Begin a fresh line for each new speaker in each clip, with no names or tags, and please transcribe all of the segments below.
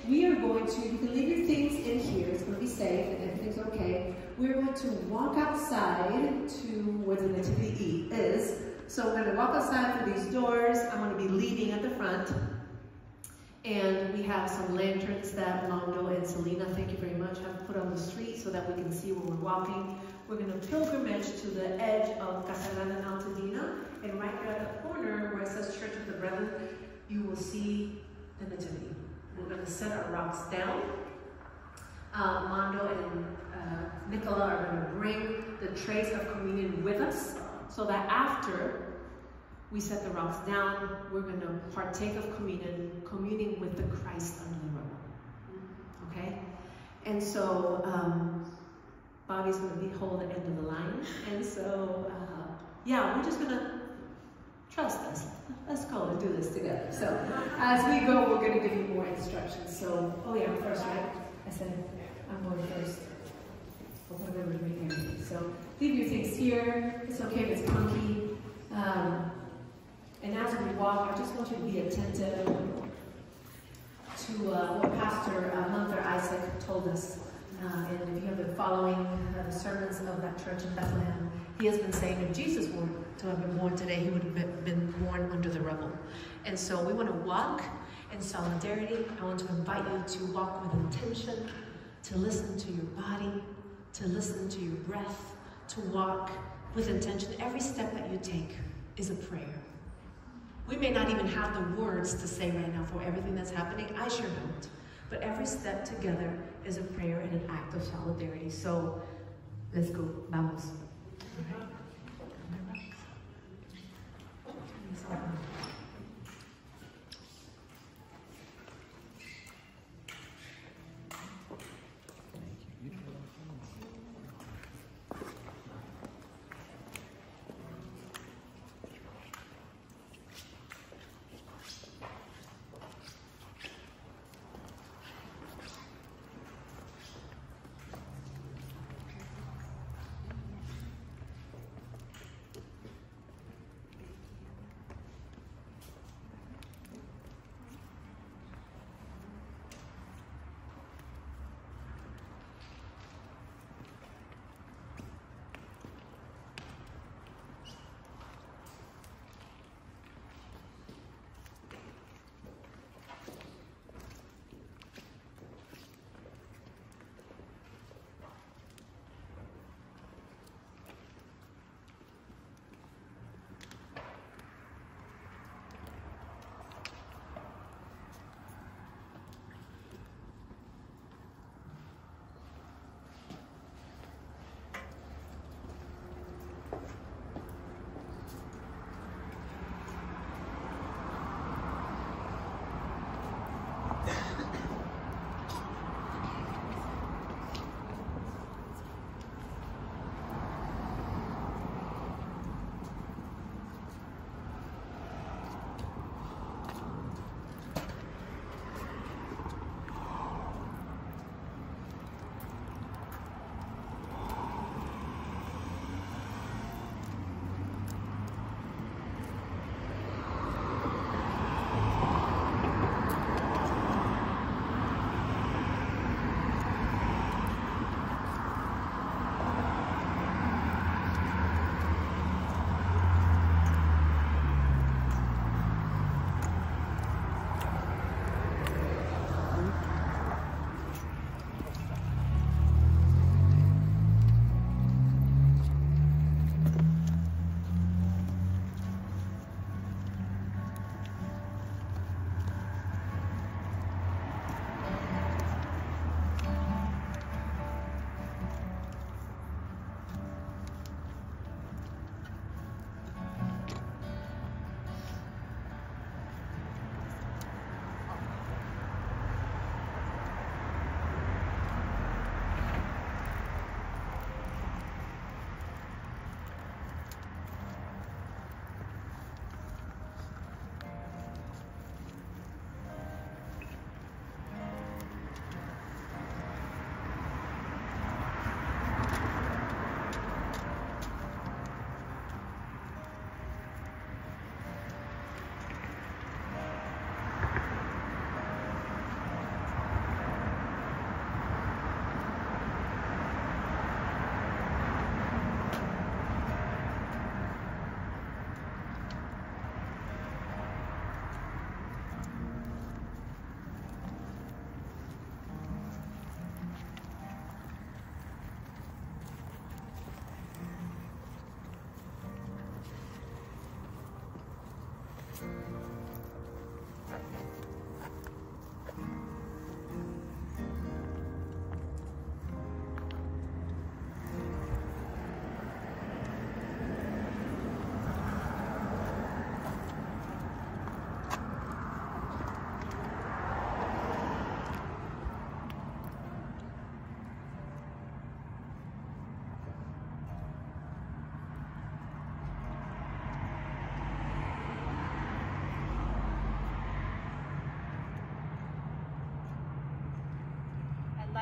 we are going to, you can leave your things in here, it's going to be safe and everything's okay. We're going to walk outside to where the nativity is. So we're going to walk outside through these doors. I'm going to be leading at the front. And we have some lanterns that Mondo and Selena, thank you very much, have put on the street so that we can see where we're walking. We're going to pilgrimage to the edge of Casarana and Altadena. And right here at the corner where it says Church of the Brethren, you will see the nativity. We're going to set our rocks down. Mondo and Nicola are going to bring the trays of communion with us so that after we set the rocks down, we're going to partake of communing with the Christ under the rubble. Okay? And so Bobby's going to hold the end of the line. And so, yeah, we're just going to trust us. Let's go and do this together. So as we go, we're going to give you more instructions. So, oh yeah, I'm first, right? I said I'm going first. So leave your things here. It's okay if it's funky. And as we walk, I just want you to be attentive to what Pastor Gunther Isaac told us. And if you have been following the sermons of that church in Bethlehem, he has been saying if Jesus were to have been born today, he would have been born under the rubble. And so we want to walk in solidarity. I want to invite you to walk with intention, to listen to your body, to listen to your breath, to walk with intention. Every step that you take is a prayer. We may not even have the words to say right now for everything that's happening. I sure don't. But every step together is a prayer and an act of solidarity. So let's go. Vamos.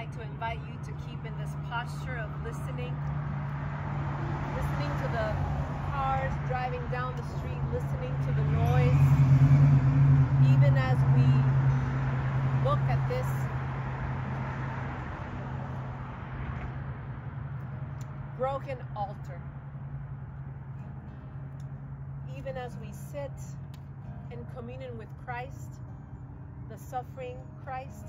like to invite you to keep in this posture of listening to the cars driving down the street, listening to the noise, even as we look at this broken altar, even as we sit in communion with Christ, the suffering Christ.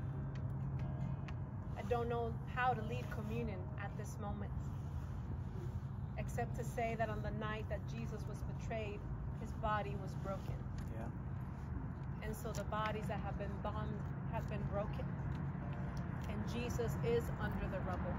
I don't know how to lead communion at this moment, except to say that on the night that Jesus was betrayed, his body was broken.
Yeah.
And so the bodies that have been bombed have been broken. And Jesus is under the rubble.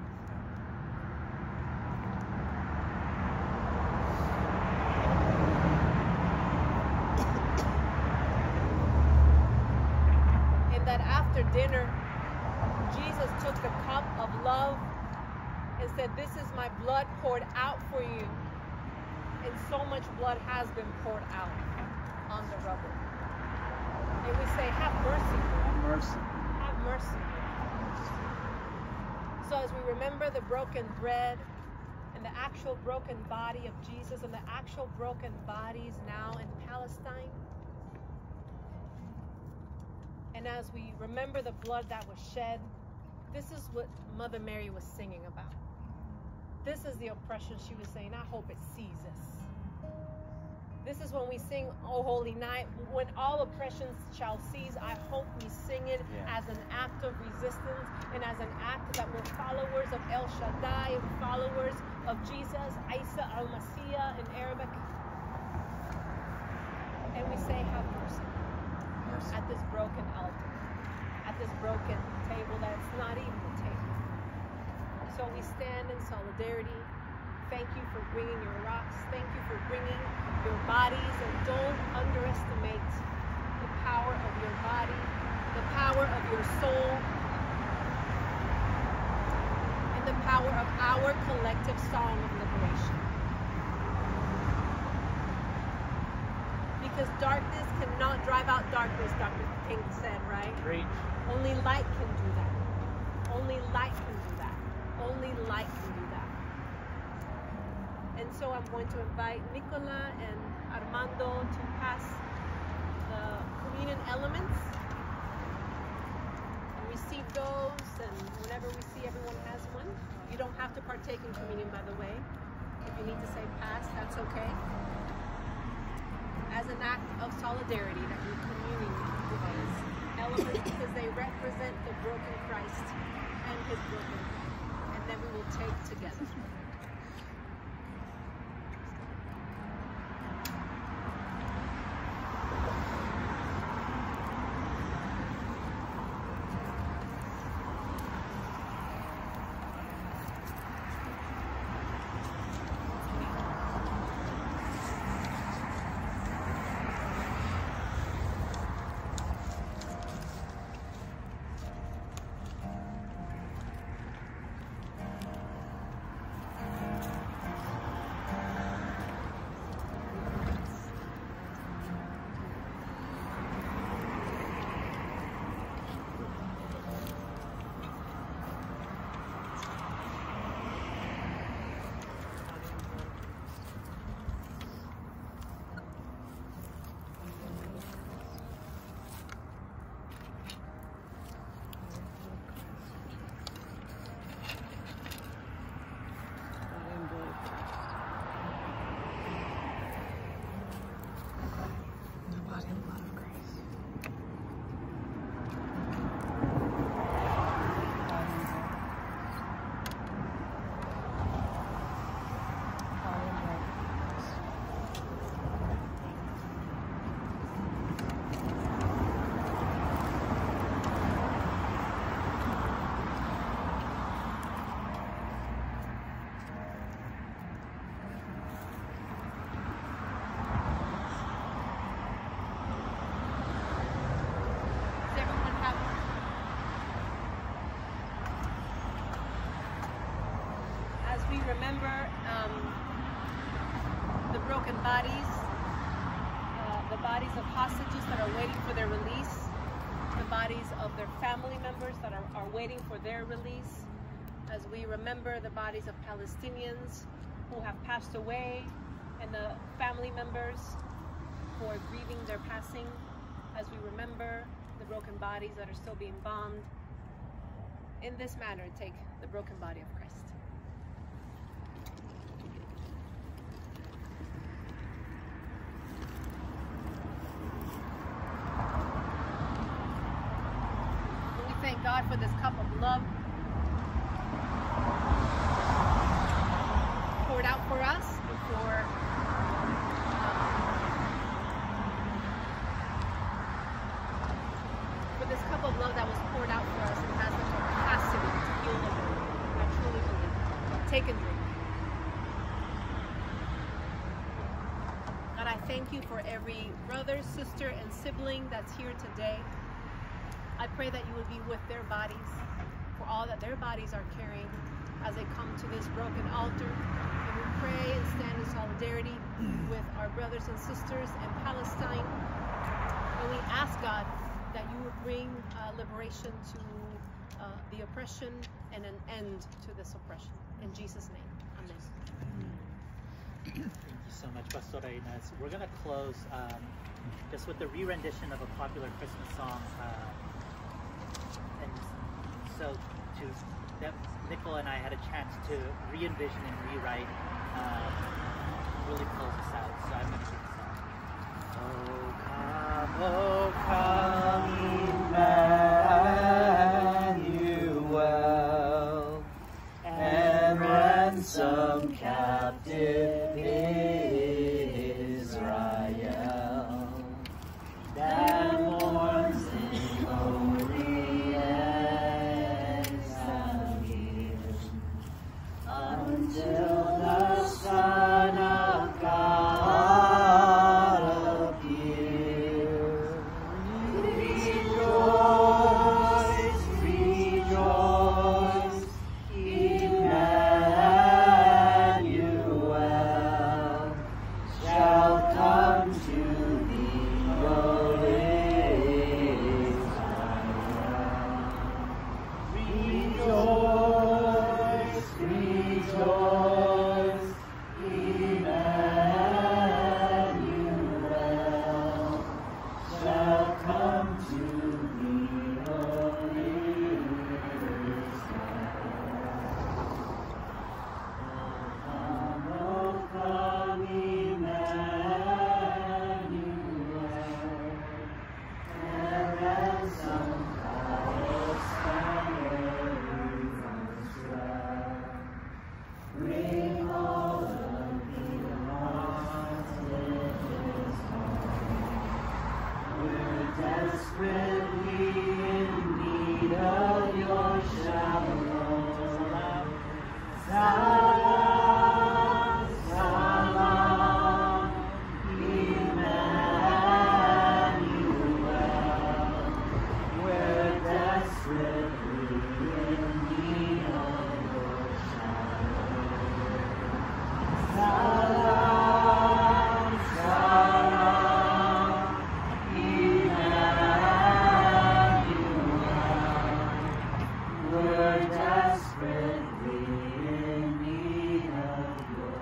And that after dinner, Jesus took the cup of love and said, "This is my blood poured out for you." And so much blood has been poured out on the rubble. And we say, "Have mercy, Lord.
Have mercy.
Have mercy." So as we remember the broken bread and the actual broken body of Jesus and the actual broken bodies now in Palestine, and as we remember the blood that was shed, this is what Mother Mary was singing about. This is the oppression she was saying. I hope it sees us. This is when we sing, "O Holy Night," when all oppressions shall cease. I hope we sing it as an act of resistance and as an act that we're followers of El Shaddai and followers of Jesus, Isa al-Masih in Arabic. And we say, "Have mercy." At this broken altar, at this broken table that's not even a table. So we stand in solidarity. Thank you for bringing your rocks. Thank you for bringing your bodies. And don't underestimate the power of your body, the power of your soul, and the power of our collective song of liberation. Because darkness cannot drive out darkness, Dr. King said, right?
Preach.
Only light can do that. Only light can do that. Only light can do that. And so I'm going to invite Nicola and Armando to pass the communion elements and receive those. And whenever we see everyone has one, you don't have to partake in communion, by the way. If you need to say pass, that's okay. As an act of solidarity that we're communing with these elements because they represent the broken Christ and his broken, and then we will take together. Remember the broken bodies, the bodies of hostages that are waiting for their release, the bodies of their family members that are waiting for their release, as we remember the bodies of Palestinians who have passed away and the family members who are grieving their passing, as we remember the broken bodies that are still being bombed. In this manner, take the broken body of Christ. We thank God for this cup of love poured out for us and for this cup of love that was poured out for us and has the capacity to heal the world. I truly believe. Take and drink. God, I thank you for every brother, sister, and sibling that's here today. I pray that you would be with their bodies, for all that their bodies are carrying as they come to this broken altar. And we pray and stand in solidarity with our brothers and sisters in Palestine. And we ask, God, that you would bring liberation to the oppression and an end to this oppression. In Jesus' name, amen.
Thank you so much, Pastora Inez. We're going to close just with the re-rendition of a popular Christmas song. And so Nicole and I had a chance to re-envision and rewrite, really close us out. So I'm going to sing the song. Oh come, Emmanuel, and ransom captive Israel, that mourns in glory exile here, until the Son of God appear. Rejoice, rejoice, Emmanuel shall come to thee, O Israel. Rejoice, rejoice, Emmanuel shall come to thee, O Israel. O come, Emmanuel, and ransom bring all of the hearts in His heart. We're desperately in need of your shalom. Salam, salam, Emmanuel. We're desperately in need of your Salam, salam, Emmanuel. We're desperately in need of your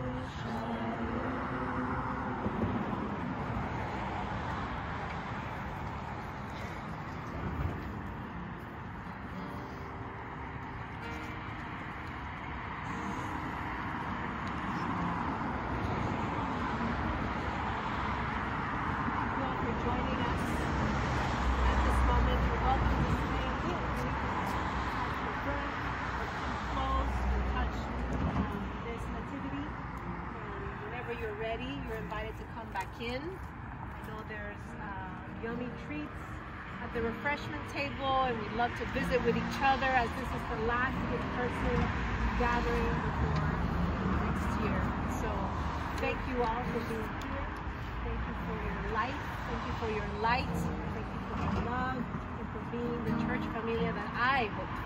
For joining us at this moment. You're welcome to stay here. Your breath, or come close and touch this nativity. And whenever you're ready, you're invited to come back in. I know there's yummy treats at the refreshment table, and we'd love to visit with each other as this is the last in-person gathering before next year. So thank you all for being here. Thank you for your life. Thank you for your light. Thank you for your love and for being the church familia that I hope